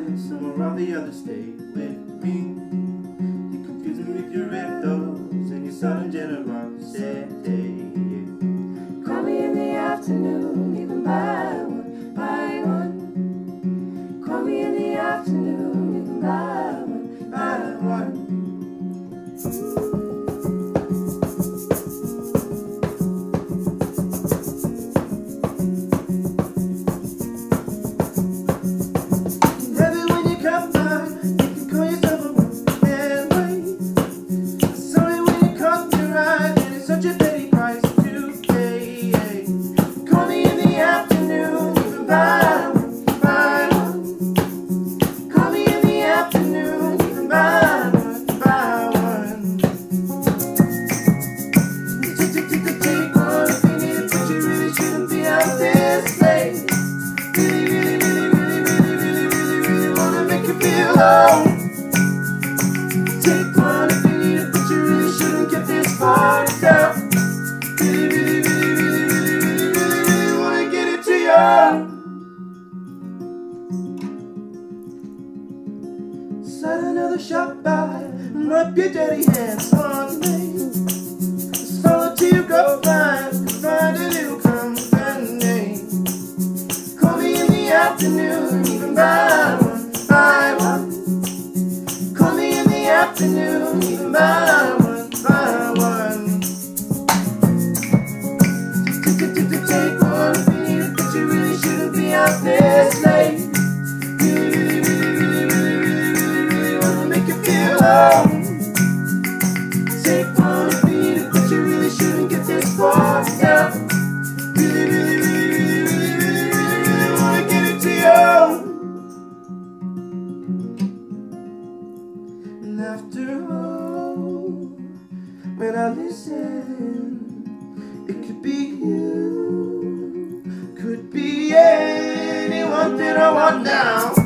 friend somewhere on the other state with me. You confuse me with your riddles and your sudden generosity. Call me in the afternoon, even by one. Call me in the afternoon, even by one. Take one if you need it, but you really shouldn't get this far down. Really wanna get it to you. Set another shot by and rub your dirty hands on me. Just follow till you go blind, find a new company. Call me in the afternoon, even by one. Afternoon, even by one. Take one if you need it, but you really shouldn't be out this late. Really wanna make you feel home. Take one if you need it, but you really shouldn't get this far down. Really wanna get it to you. And after all, when I listen, it could be you, could be anyone that I want now.